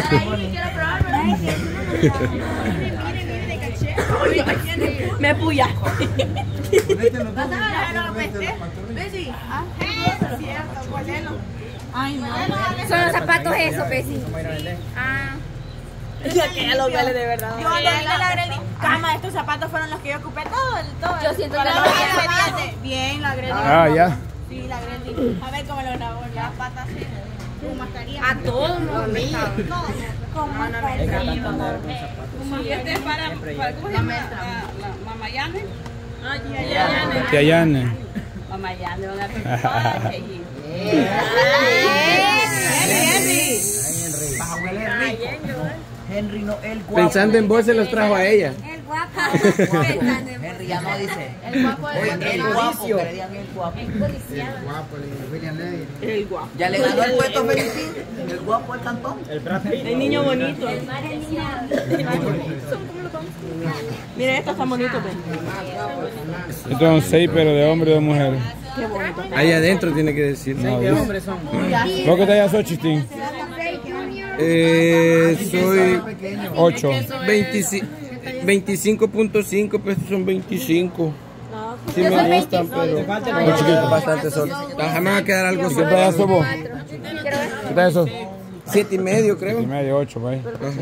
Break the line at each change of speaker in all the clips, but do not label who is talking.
Me puya.
Ay, no. Son los zapatos esos, Pesi. Ah.
Que ya los vale de verdad.
Yo cuando vine a la Greli, cama, estos zapatos fueron los que yo ocupé todo.
Yo siento que
para
lo
los
voy a
expedientes. Bien, la Greli.
Ah, ya.
Sí, la Greli. A ver cómo lo grabó. Las patas así. Con mascarilla.
A todos nos
Con mascarilla.
Este es para ¿cómo se llama? La Mamayane.
Tía Yane.
Mamayane, van a hacer
Henry no, el guapo.
Pensando en vos se los trajo a ella.
El guapo.
Henry ya no dice.
El guapo
El guapo, que le digan el guapo.
El codiciado.
el guapo.
Ya le ganó el puesto Felicín, el guapo del cantón.
El niño bonito.
El mar es niño.
Miren, estos están bonitos.
Estos son 6, pero de hombre y de mujer.
Qué bonito.
Ahí adentro tiene que decir.
No,
No,
de hombres son. ¿Vos qué tallas sos, Chistín?
soy
8.
25.5, pues estos son 25. Sí me gustan, pero muy chiquitos, bastante solo. Déjame va a quedar algo
¿Qué
solo.
tallas sos vos? ¿Qué tallas sos?
7.5 creo.
7,5, 8, pues.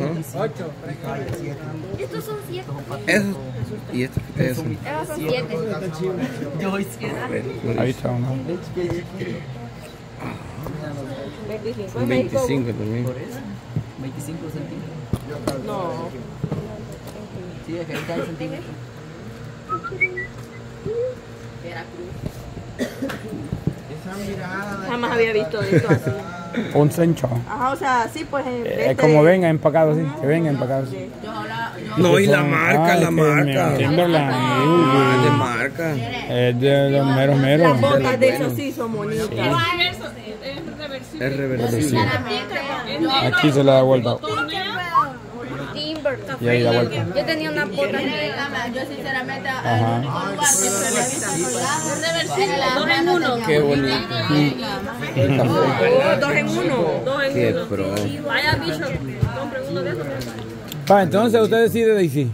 Estos son 7.
Esos. ¿Y estos qué tallas son?
Esos son 7.
Yo voy 7.
Ahí está uno.
25 también.
25 centímetros.
No.
Sí, es que ahí está el centímetro.
Jamás había visto esto así.
Un cencho.
Ajá, o sea, sí, pues.
Es como venga empacado así. Que venga empacado así.
No, y la marca, la marca.
Timberland.
Ah, de marca.
Es de los meros meros.
Las botas de esos sí son bonitas.
Es reversible.
Aquí se la da vuelta.
Timber.
Y ahí da vuelta.
Yo tenía una bota.
Yo sinceramente
Ajá.
Dos en uno.
Qué bonito.
Dos en uno. Dos en
Qué
uno.
pro.
Vaya bicho, compren uno de esos.
Pa, entonces usted decide, Daisy.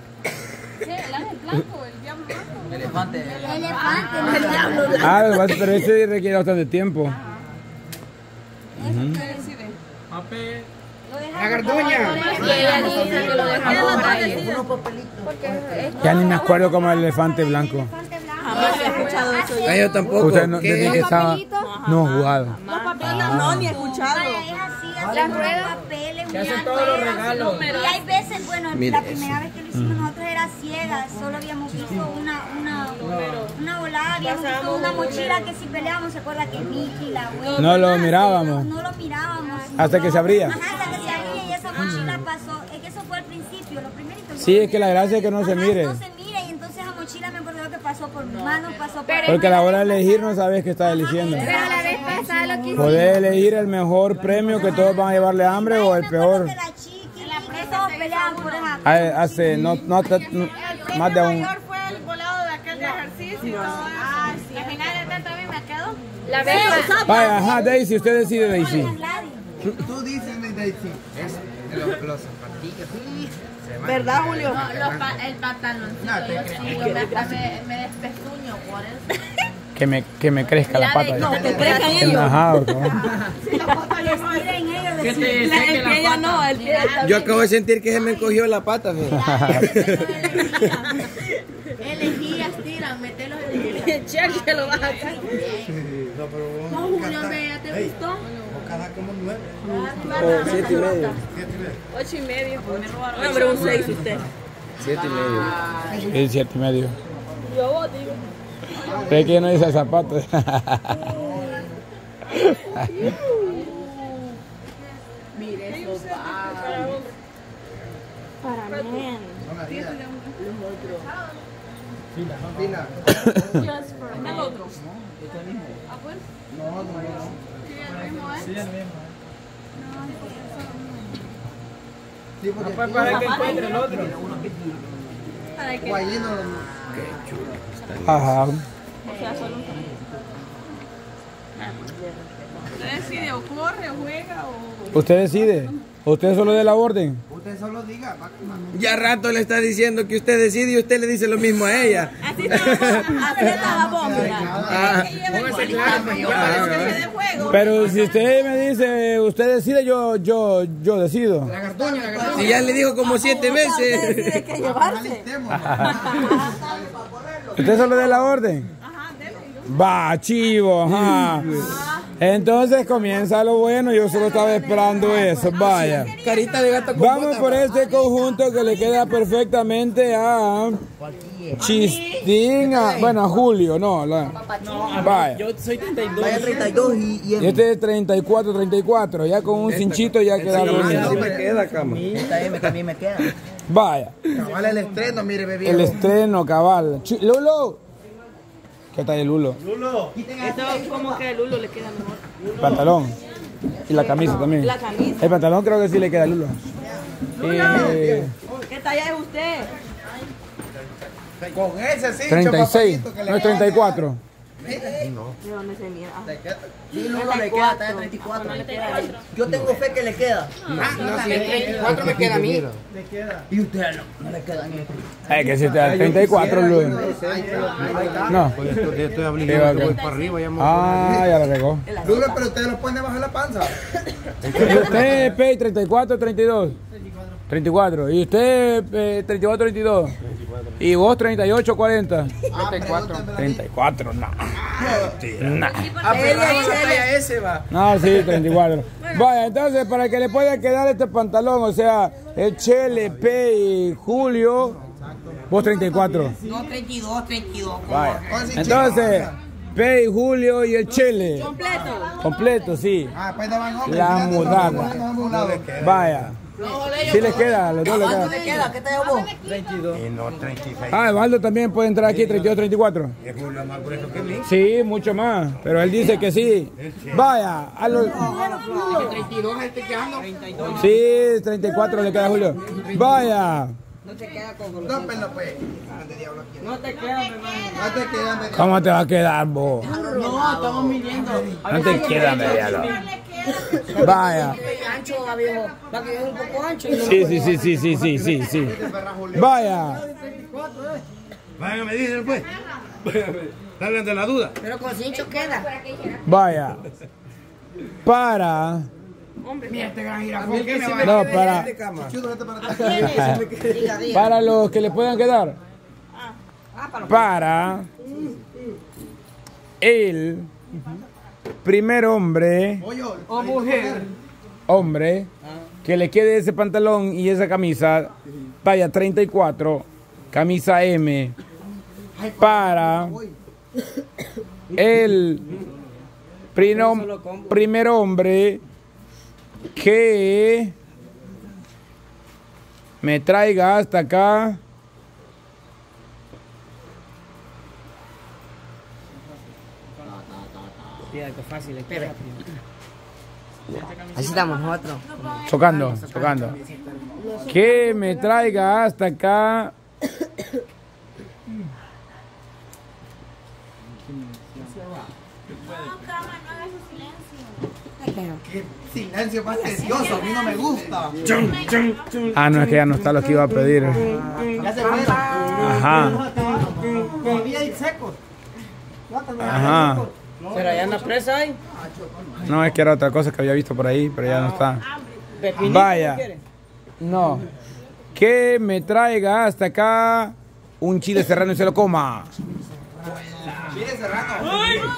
Elefante.
Elefante.
Ah, pero ese requiere bastante tiempo.
La garduña.
Y ella dice que lo dejó por ahí.
Ya ni me acuerdo como el elefante blanco.
Jamás he escuchado eso.
Ah, yo tampoco.
Usted no,
¿Qué?
desde que estaba no jugado.
Los papeles no, ni he escuchado.
Las ruedas.
Papeles,
Se hacen todos los regalos.
y hay veces, bueno,
Mira,
la primera vez que lo hicimos nosotros era ciega, solo habíamos visto una volada, habíamos visto una mochila que si peleábamos, se acuerda que Mickey, la abuela.
No lo mirábamos.
No lo mirábamos.
Hasta que se abría.
Ajá, hasta que se abría y esa mochila pasó, es que eso fue al principio, lo primerito.
Sí, es que la gracia es que no se mire.
No se mire y entonces esa mochila me acuerdo que pasó por mis manos, pasó por...
Porque a la hora de elegir no sabes qué estás eligiendo.
Pero la vez pasada lo que hicimos.
Podés elegir el mejor premio que todos van a llevarle hambre o el peor.
La chiqui, que todos peleaban por esa...
Hace más de un...
fue el volado de aquel de ejercicio y todo. Ah, sí. Al final de tanto a mí me quedó.
La vez pasada.
Vaya, ajá, Daisy, usted decide, Daisy.
Tú dices, Daisy. Los zapatillos.
¿Verdad, Julio?
El pantaloncito, yo sí, me despezuño por eso.
Que me crezca la pata.
No, que crezcan ellos.
Ajá, ¿no?
¿Qué te
El pie ya no, el pie.
Yo acabo de sentir que se me encogió la pata.
Elegías, tira, metelos en el
Check que lo vas a hacer.
No, Julio, ¿ya te gustó?
Cada como 9.
O 7.5.
8:30. No, pero un 6 usted.
7.5.
Sí, 7,5.
Yo vos digo.
¿Cree que no dice zapatos?
Mire eso. Para mí.
Fila.
El otro. Ah, pues.
No.
Sí, el mismo,
Sí, porque
Para que encuentre el otro.
Guayino.
Ajá.
O sea, solo un. ¿Usted decide o corre o juega o...?
¿Usted decide? ¿Usted solo dé la orden?
Usted solo diga.
Ya rato le está diciendo que usted decide y usted le dice lo mismo a ella.
Así estaba vos, mira.
Pero si usted me dice, usted decide, yo decido.
Si ya le dijo como 7 veces.
Tiene que llevarse.
¿Usted solo dé la orden? Va, chivo, ajá. Entonces comienza lo bueno, yo solo estaba esperando eso, vaya.
Carita de gato con
Vamos
bota,
por
papá.
este conjunto que le queda perfectamente a Chistín, bueno, a Julio, no, vaya.
Yo soy 32.
Vaya 32
Y este es 34, ya con un cinchito ya queda
Sí
bonito.
me queda, cama.
Esta M también me queda.
Vaya,
Cabal el estreno, mire, bebé.
el estreno, cabal. Lulo. ¿Qué tal el Lulo?
Esto como que a Lulo le queda mejor.
Pantalón. Y la camisa también.
La camisa.
El pantalón creo que sí le queda al Lulo.
¿Qué talla es usted?
Con ese sí.
36, no es 34.
¿De dónde se mira?
Sí, Lulo le queda, está de 34. Yo tengo fe que le queda.
No, si el 34 me queda a mí.
Y usted no le queda ni.
Que si te da 34, Lulo. No.
Yo estoy obligado, voy para arriba.
Ya la regó.
Lulo, pero ustedes lo pueden bajar la panza.
¿Y usted, Pei, 34, 32? 34. ¿Y usted, 34, 32? ¿Y vos, 38, 40? 34, no. No.
Ese va.
No, sí, 34. Vaya, entonces, para que le pueda quedar este pantalón, o sea, el Chele, Pei, Julio, vos 34.
No, 32.
Vaya. Entonces, Pei, Julio y el Chele.
Completo.
Completo, sí.
Ah, pues no van hombres.
La mudada. Vaya. Sí les queda, a los dos les
¿Cuánto
queda.
le queda? ¿Qué te llevó?
32. Y no 36.
Ah, Evaldo también puede entrar aquí, 32, 34.
Es Julio más grueso que mí.
Sí, mucho más, pero él dice que sí. Vaya, a los...
32 este que ando.
Sí, 34 le queda a Julio. Vaya.
No, pero pues.
No te queda, mi hermano.
No te quedan de.
¿Cómo te va a quedar vos?
No, estamos midiendo.
No te queda mediano. Vaya.
Ancho, viejo. Va que es un poco ancho.
Sí. Vaya.
Vayan a medir pues. Salgan de la duda.
Pero con cincho queda.
Vaya. Para... No, para los que le puedan quedar. Para el primer hombre
O mujer.
que le quede ese pantalón y esa camisa talla 34, camisa M, para el primer hombre que me traiga hasta acá
Así estamos nosotros.
chocando, que me traiga hasta acá
Qué silencio más tedioso, a mí no me gusta.
no, es que ya no está lo que iba a pedir.
Ya se fueron.
Ajá.
Todavía hay secos.
Ajá.
Pero allá en la presa hay.
No, es que era otra cosa que había visto por ahí, pero ya no está. Vaya. No. Que me traiga hasta acá un chile serrano y se lo coma.
Chile serrano.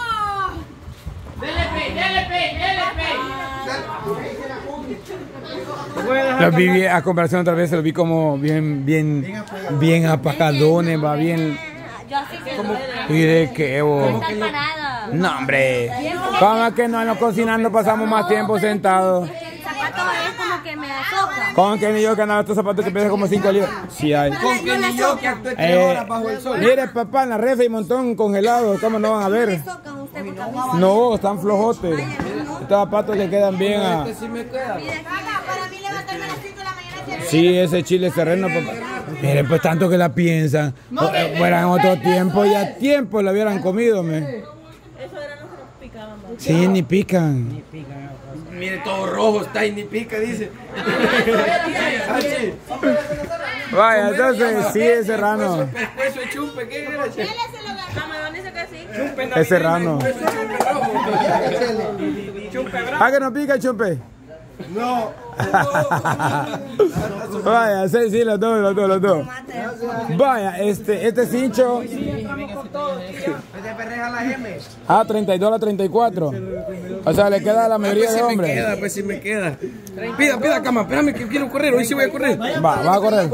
Los vi a comparación otra vez, los vi como bien apagadones, va bien.
Yo así que
¿Y de qué, vos?
estar parada.
No, hombre. ¿Cómo que no cocinando pasamos más tiempo sentados?
El zapato es como que me toca.
¿Cómo que ni yo que andaba estos zapatos que pesan como 5 libras? Sí hay.
Con que ni yo que actué 3 horas bajo el sol.
Mire, papá, en la refri hay un montón congelados. ¿Cómo no van a ver?
Tocan usted por camisa.
No, están flojotes. Estos zapatos le quedan bien a...
Sí me queda.
Para mí levantarme a las 5 de la mañana.
Sí, ese chile serrano, papá. Mire, pues tanto que la piensan. Fuera en otro tiempo, ya tiempo la hubieran comido, me.
Eso eran los que nos picaban.
Sí, ni pican.
Mire, todo rojo está y ni pica, dice.
Vaya, entonces sí es serrano.
Pescuezo de chumpe, ¿qué era?
Es serrano. ¿Ah, que no pica el chumpe?
No.
Vaya, sí, los dos. Vaya, este cincho. Ah, 32 a 34. O sea, le queda a la mayoría de hombres.
Pues sí me queda. Pida, cama, espérame que quiero correr. Hoy sí voy a correr.
Va a correr.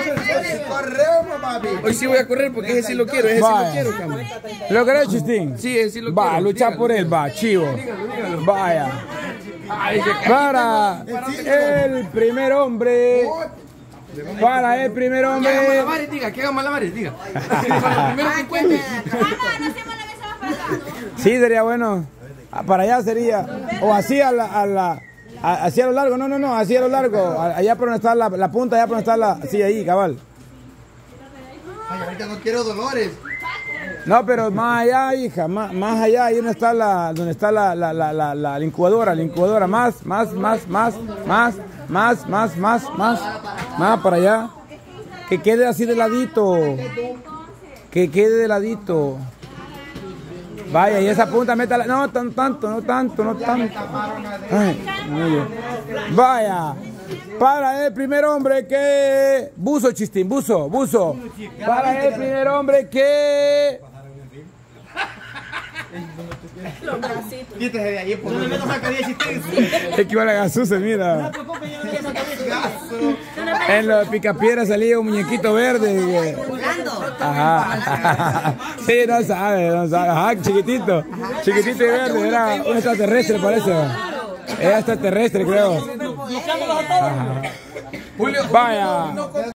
Hoy sí voy a correr porque ese sí lo quiero. Ese sí lo quiero, cama.
¿Lo querés, Chistín?
Sí, ese sí lo quiero.
Va, lucha por él, va, chivo. Vaya. Para el primer hombre. Para el primer hombre.
Que haga malabares, diga. Que haga malabares, diga. Para el primero que cuente.
Sí, sería bueno. Para allá sería. O así así a lo largo. No, así a lo largo. Allá por donde está la punta, allá por donde está la. Sí, ahí, cabal.
Ay, ahorita no quiero dolores.
No, pero más allá, hija, más allá, ahí donde está la incubadora, más para allá. Que quede así de ladito. Que quede de ladito. Vaya, y esa punta métala. No tanto. Ay, muy bien. Vaya. Para el primer hombre que... Buzo, Chistín, buzo. Para el primer hombre que...
Los bracitos.
Quítese de ahí, porque no me sacaría Chistín.
Equivale a Gasuce, mira. En los picapiedras salía un muñequito verde. Ajá. Sí, no sabe. Ajá, chiquitito y verde. Era un extraterrestre, parece. Era extraterrestre, creo. Ajá. Vaya.